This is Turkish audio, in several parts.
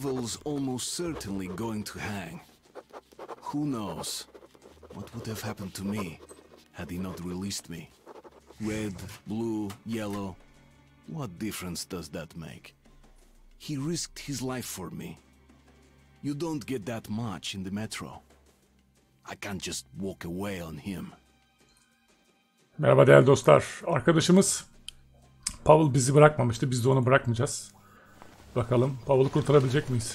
Pavel's almost certainly going to hang. Who knows what would have happened to me had he not released me? Red, blue, yellow, what difference does that make? He risked his life for me. You don't get that much in the metro. I can't just walk away on him. Merhaba değerli dostlar. Arkadaşımız Pavel bizi bırakmamıştı. Biz de onu bırakmayacağız. Bakalım Pavel'ı kurtarabilecek miyiz?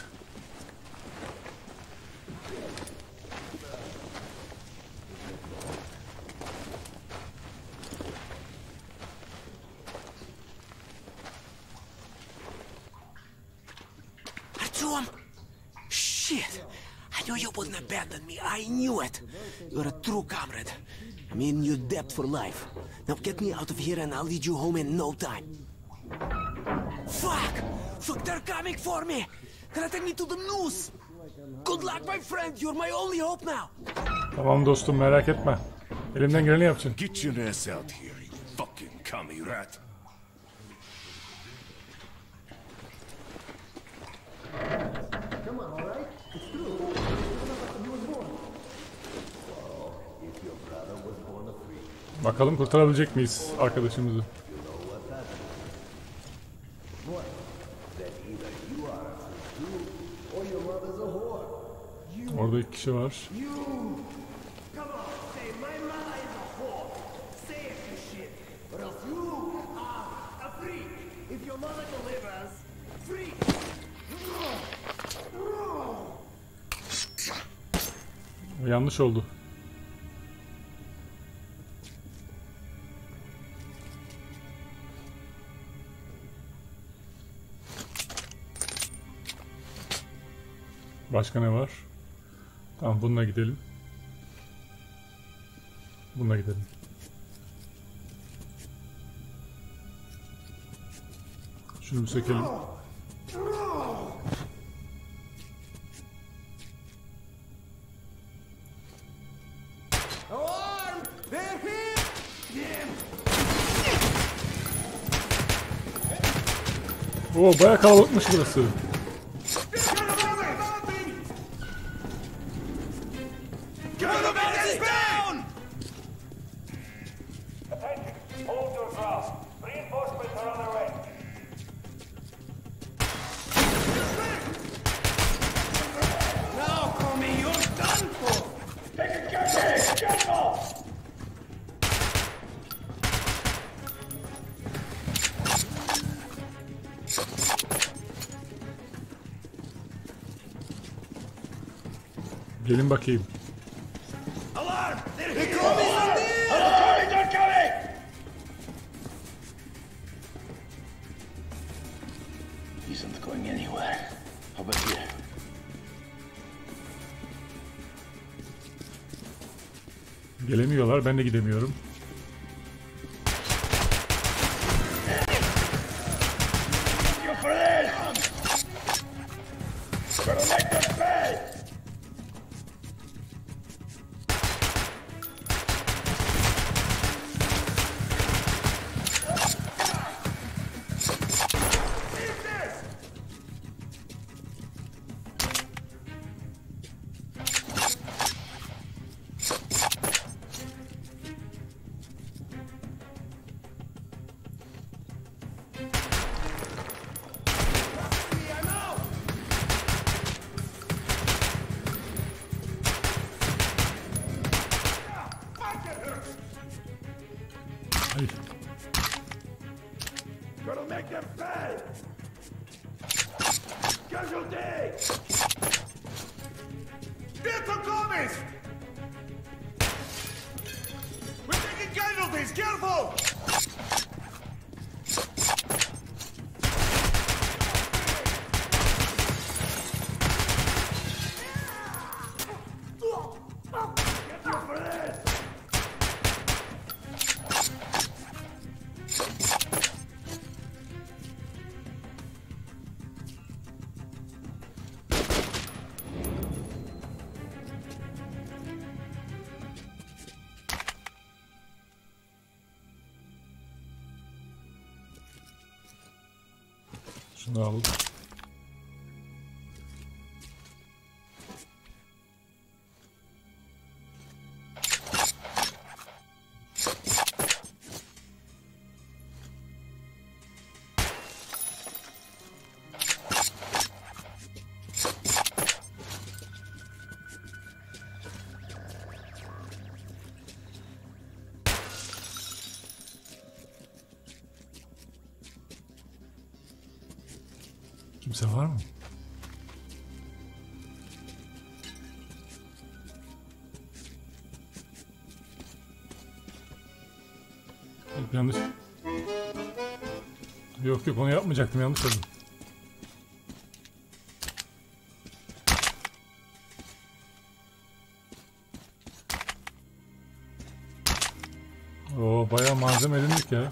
Shit! I knew you wouldn't abandon me. I knew it. You're a true comrade. I'm in your debt for life. Now get me out of here and I'll lead you home in no time. Fuck! Fuck, they're coming for me! Gonna take me to the noose! Good luck, my friend. You're my only hope now. Tamam dostum, merak etme. Elimden geleni yapacağım. Get your ass out here, you fucking commie rat. Bakalım kurtarabilecek miyiz arkadaşımızı? Orada iki kişi var. Yanlış oldu. Başka ne var? Tamam, bununla gidelim. Bununla gidelim. Şunu bir sökelim. Oo, bayağı kalabalıkmış burası. Gelin bakayım. Alarm! They're coming! They're coming! He isn't going anywhere. How about here? Gelemiyorlar, ben de gidemiyorum. You for this! Gonna make them pay! Ay. Gonna make them pay! Casualty! Vehicle coming! We're taking casualties! Careful! Get you for this! Şunu al. Kimse var mı? Yanlış. Yok onu yapmayacaktım, yanlış oldu. Oo, bayağı malzeme edindik ya.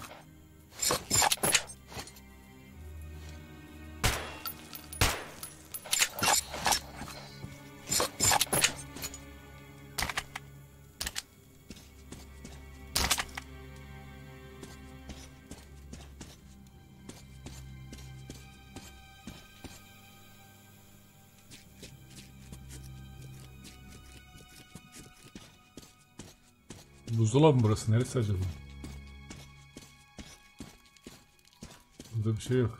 Buzdolabı mı burası? Neresi acaba? Burada bir şey yok.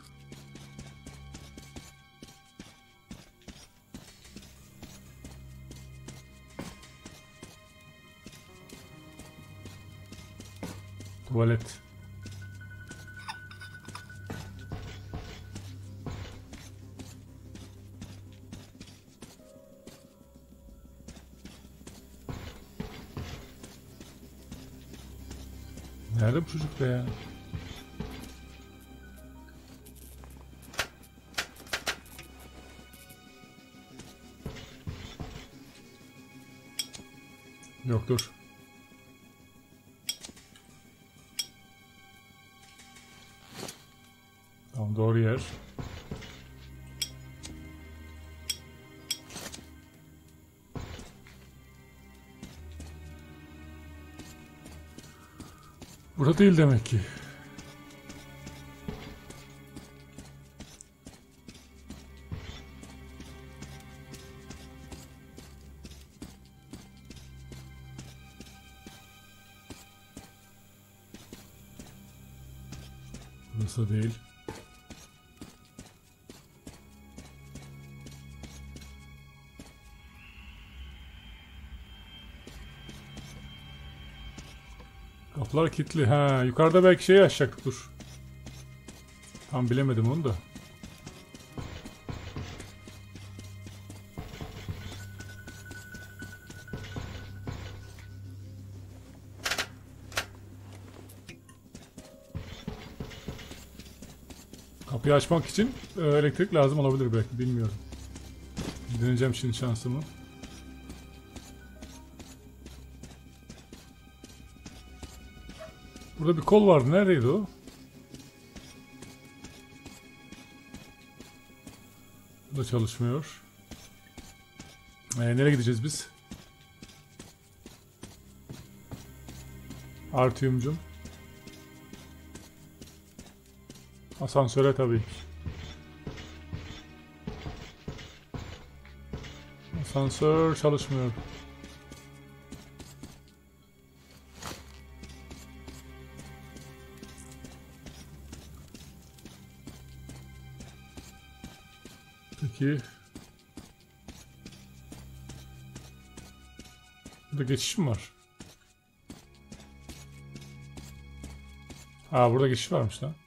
Tuvalet. Nerede bu çocuk be ya? Yok, dur. Tamam, doğru yer. Burada değil demek ki. Burası değil. Kapılar kilitli. Ha, yukarıda belki şeyi açacaktık, dur. Tam bilemedim onu da. Kapıyı açmak için elektrik lazım olabilir belki, bilmiyorum. Deneyeceğim şimdi şansımı. Burada bir kol vardı. Neredeydi o? Bu da çalışmıyor. Nereye gideceğiz biz? Artyom'cum. Asansöre tabii. Asansör çalışmıyor. Peki. Burada geçiş mi var? Aa, burada geçiş varmış lan.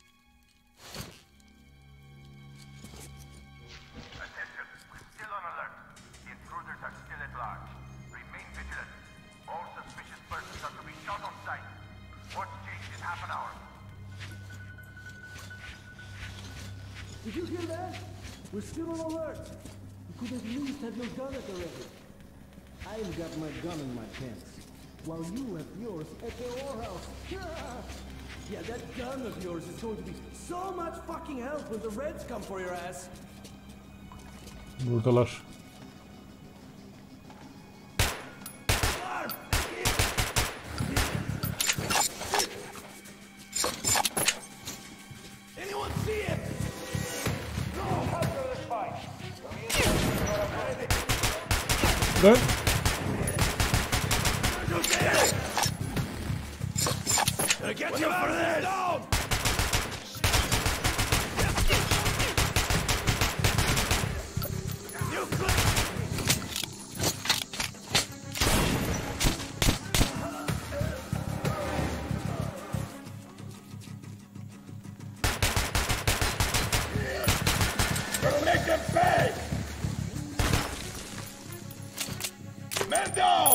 Did you hear that? We're still on alert. You could at least have your gun at the ready. I've got my gun in my pants, while you have yours at the whorehouse. Yeah, that gun of yours is going to be so much fucking help when the Reds come for your ass. Buradalar. Dön. Get you for this! Men down!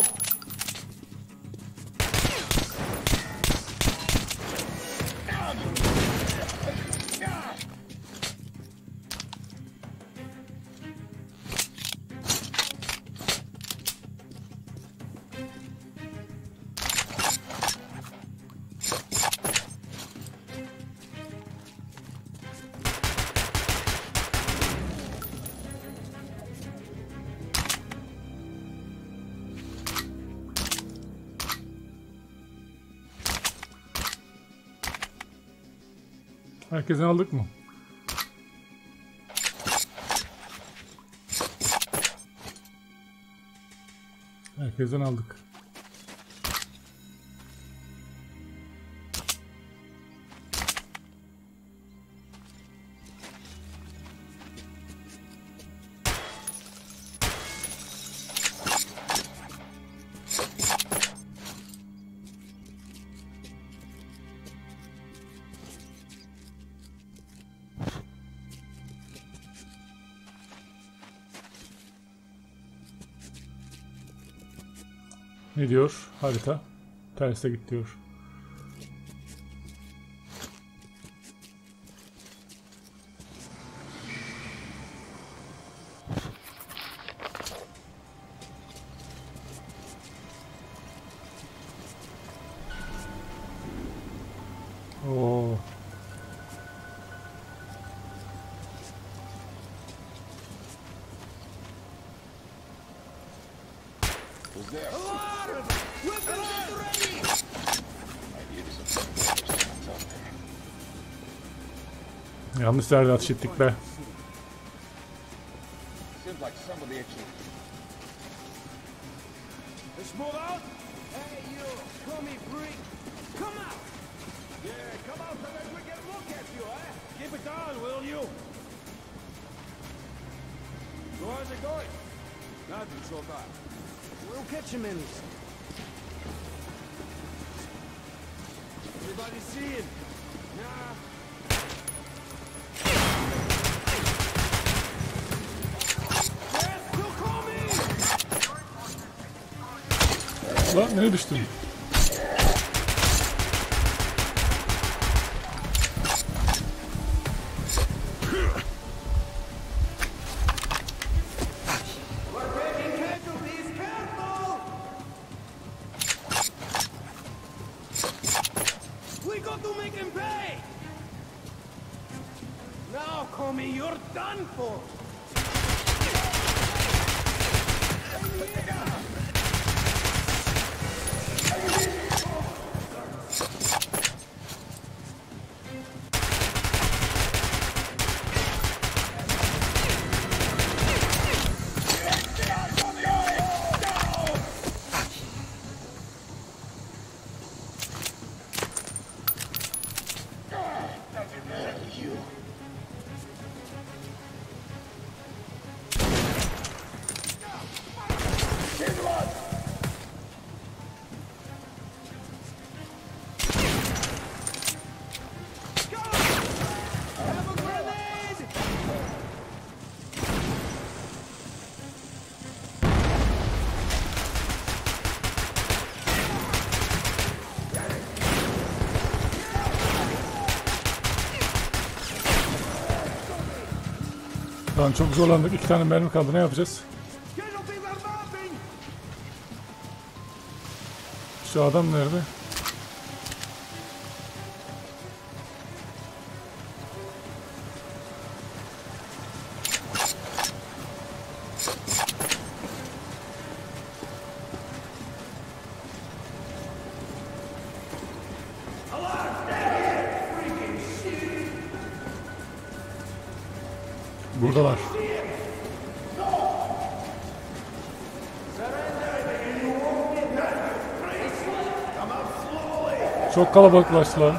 Herkesten aldık mı? Herkesten aldık. Ne diyor harita? Terse git diyor. Oo. Who's there? Yanlış yerde atış ettik be. Seems like somebody actually. Let's move out. Hey, you, crummy freak. Come out. Yeah, come out so that we can look at you, eh? Keep it down, will you? So how's it going? Nothing so bad. We'll catch him in this. Everybody see him? Nah. Lan nereye düştün? We got to make him pay. Now, Comey, you're done for. Lan çok zorlandık. 2 tane mermi kaldı. Ne yapacağız? Şu adam nerede? Buradalar. Çok kalabalıklaştılar.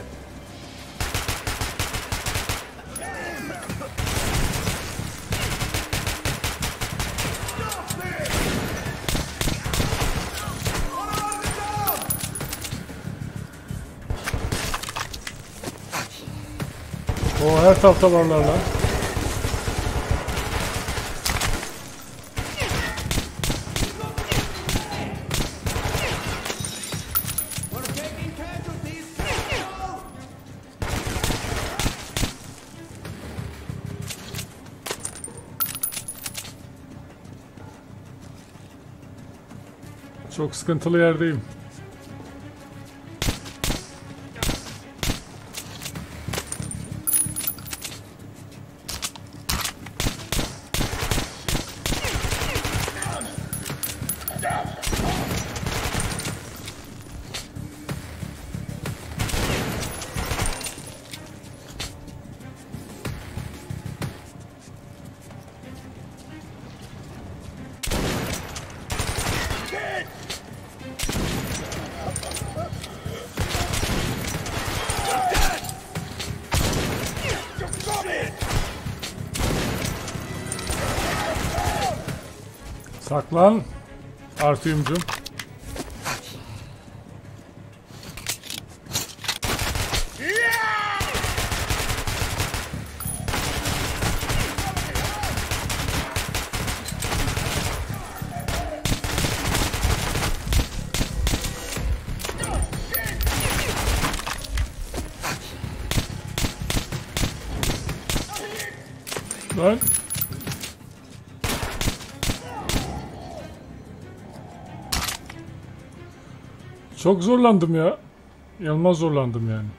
O her tarafta varlar lan. Çok sıkıntılı yerdeyim. Saklan. Artiyumcu. Lan. Çok zorlandım ya. İnanılmaz zorlandım yani.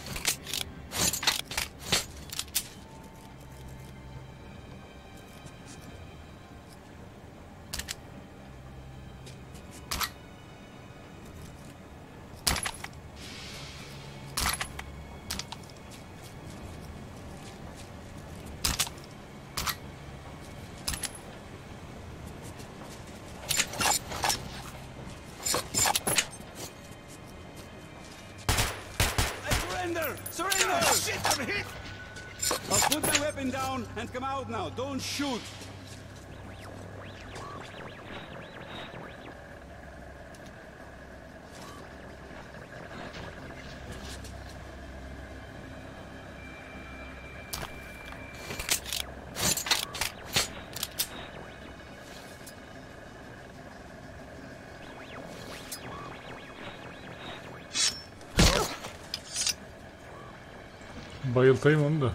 Surrender! Oh, shit, I'm hit! I'll put my weapon down and come out now. Don't shoot! Bayıltayım onu da.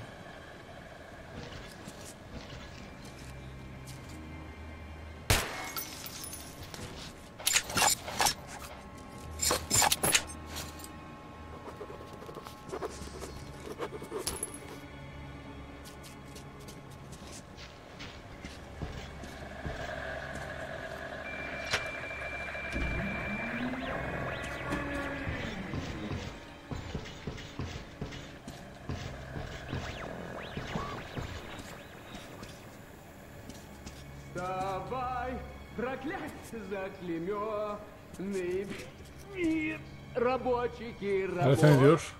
Давай, проклятье заклейменный мир, рабочий Harita ne diyor?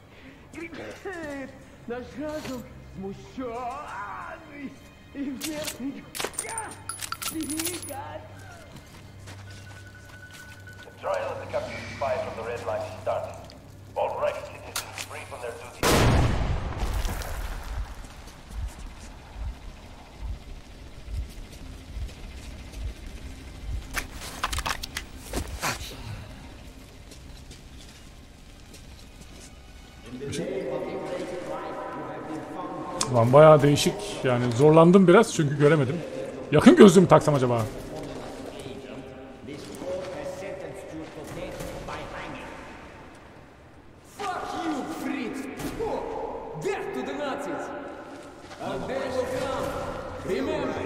Наш разум смущенный и верный двигать. The trial of the captured spy from the Red Line is starting. All right, citizens, free from their duty. Lan bayağı değişik yani, zorlandım biraz çünkü göremedim. Yakın gözlüğümü taksam acaba? Fuck you, Fritz! Death to the Nazis! And they will come! Remember!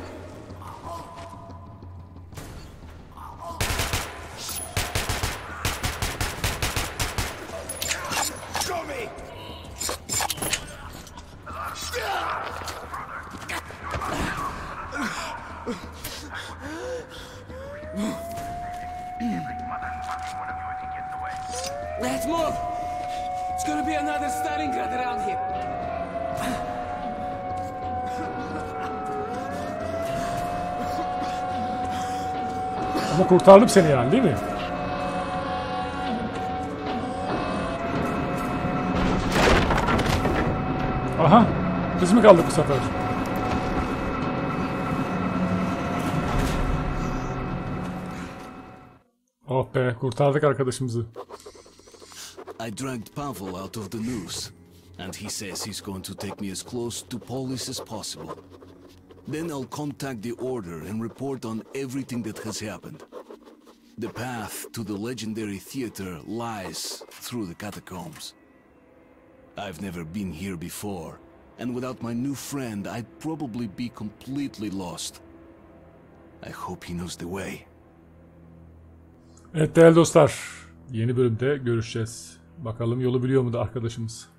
Show me! Let's move! It's gonna be another Stalingrad around here. Ama kurtardım seni yani, değil mi? Aha! Biz mi kaldık bu sefer? Oh be, kurtardık arkadaşımızı. I dragged Pavel out of the noose, and he says he's going to take me as close to Polis as possible. Then I'll contact the Order and report on everything that has happened. The path to the legendary theater lies through the catacombs. I've never been here before, and without my new friend, I'd probably be completely lost. I hope he knows the way. Evet değerli dostlar, yeni bölümde görüşeceğiz. Bakalım yolu biliyor mu da arkadaşımız.